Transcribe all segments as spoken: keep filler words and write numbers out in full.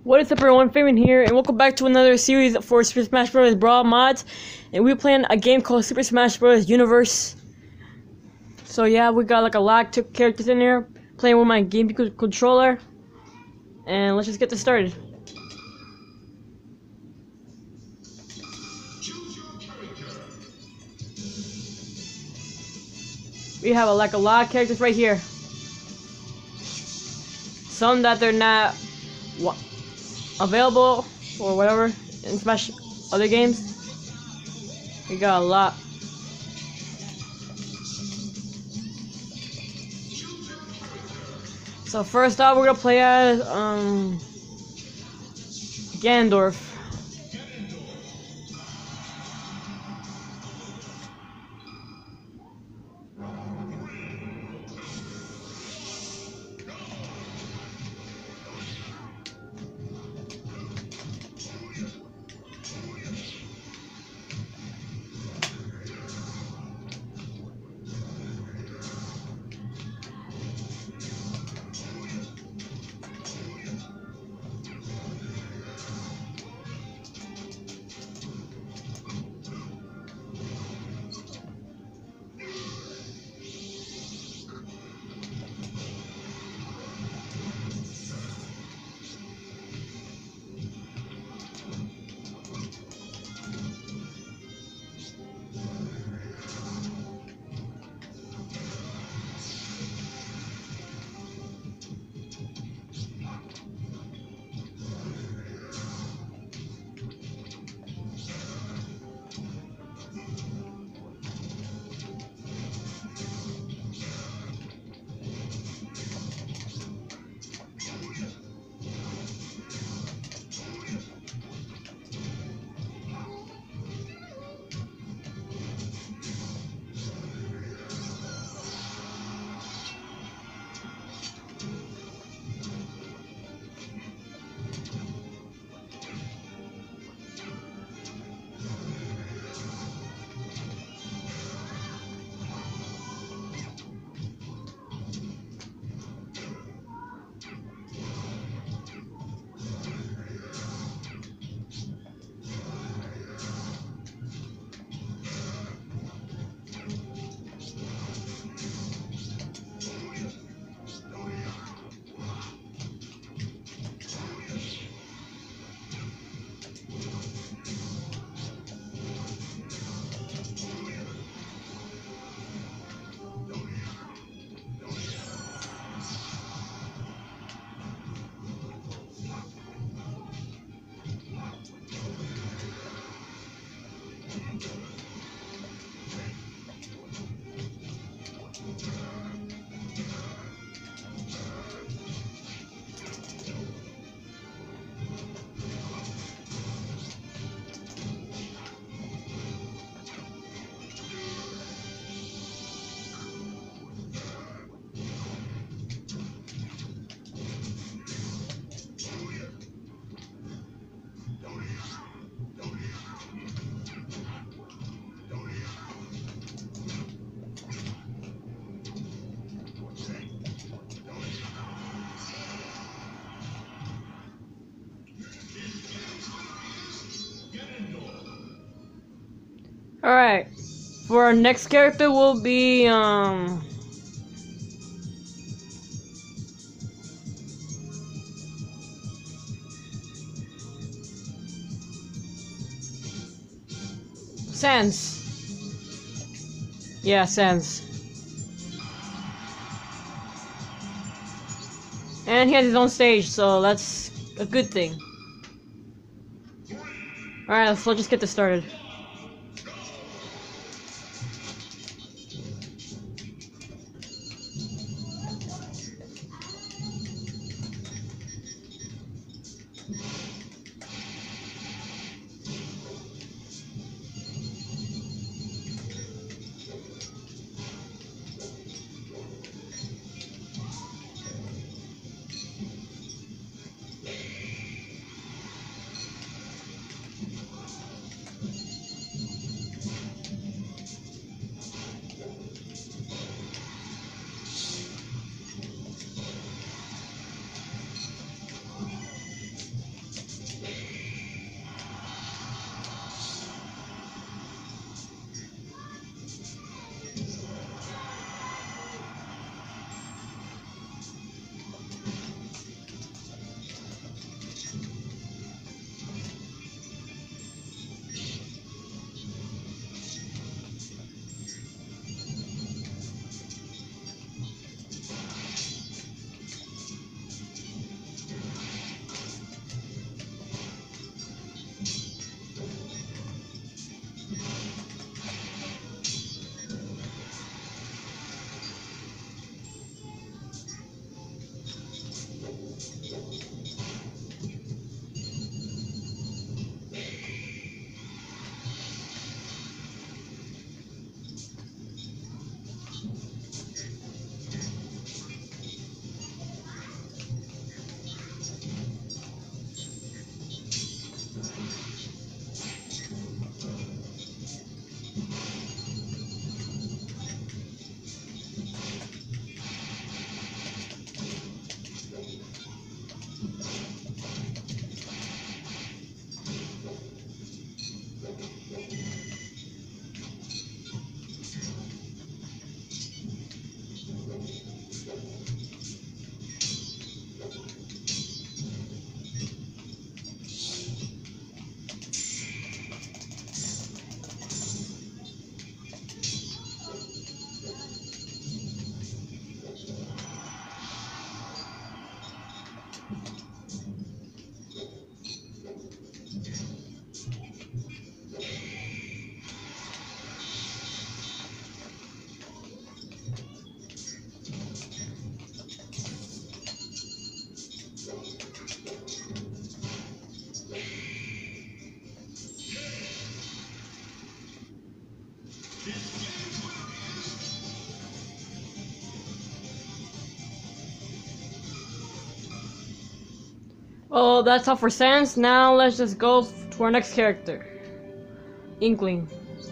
What is up everyone, Fabian here, and welcome back to another series for Super Smash Bros. Brawl mods. And we're playing a game called Super Smash Bros. Universe. So yeah, we got like a lot of characters in here, playing with my GameCube controller. And let's just get this started. We have a, like a lot of characters right here. Some that they're not what available or whatever in Smash other games. We got a lot. So first off, we're gonna play as um Ganondorf. Alright, for our next character will be, um... Sans. Yeah, Sans. And he has his own stage, so that's a good thing. Alright, so let's just get this started. Well, that's all for Sans. Now let's just go to our next character, Inkling.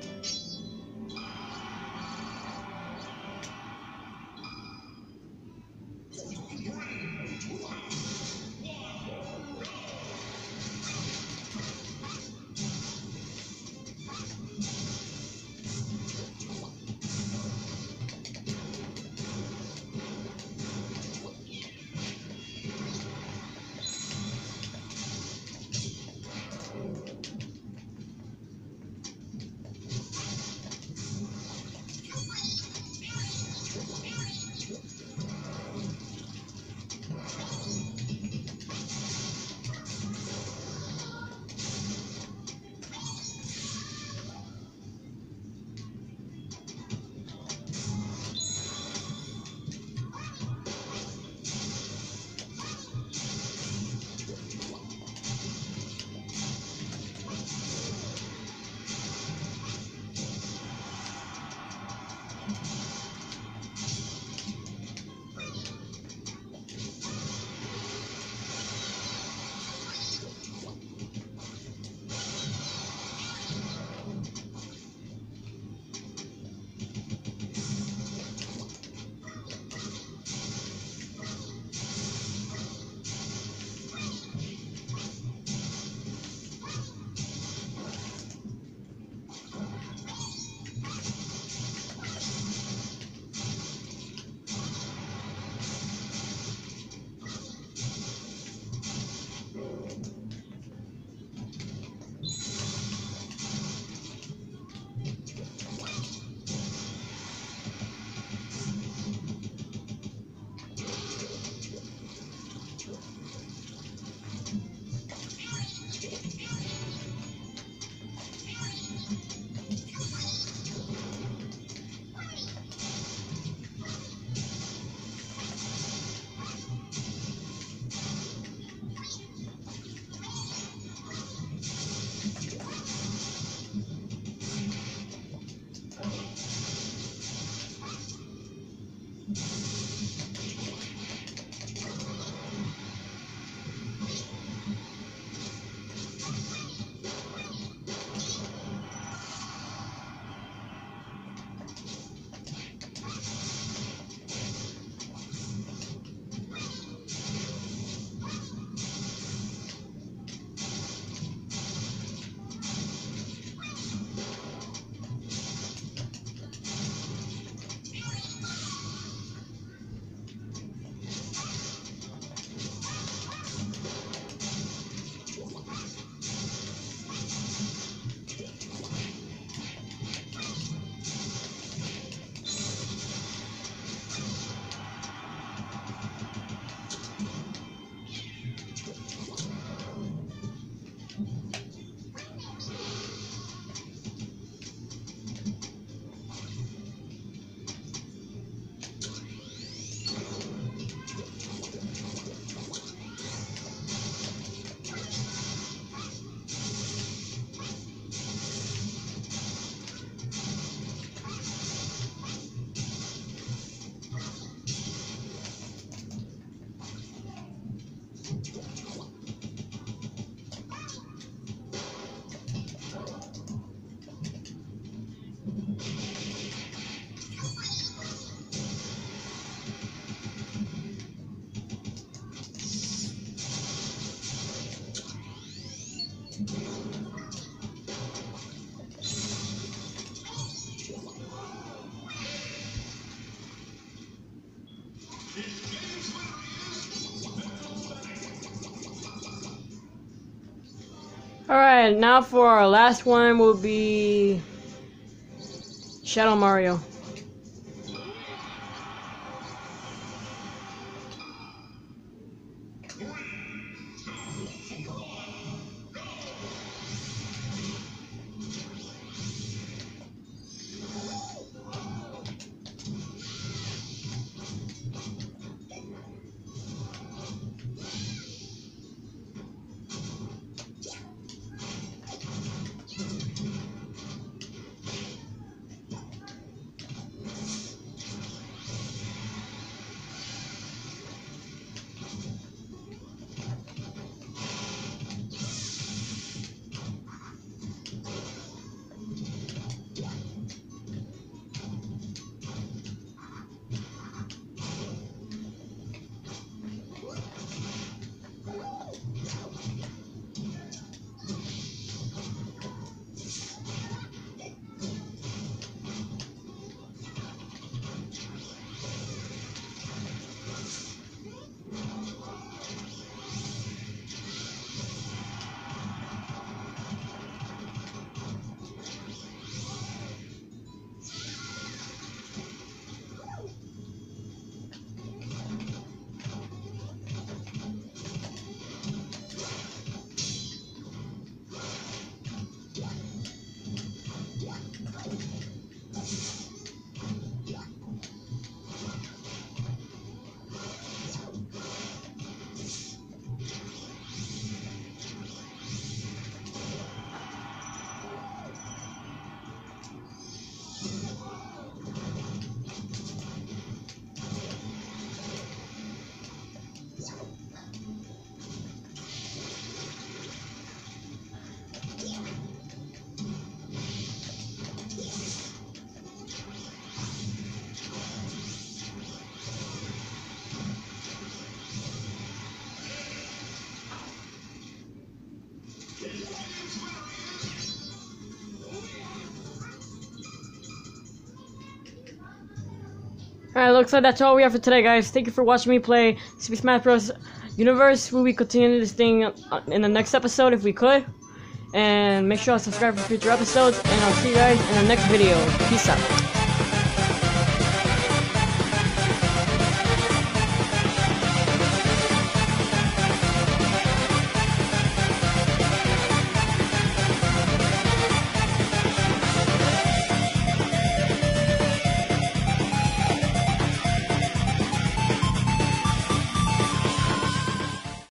Alright, now for our last one will be Shadow Mario. Alright, looks like that's all we have for today, guys. Thank you for watching me play Super Smash Bros. Universe. We will continue this thing in the next episode if we could. And make sure to subscribe for future episodes. And I'll see you guys in the next video. Peace out.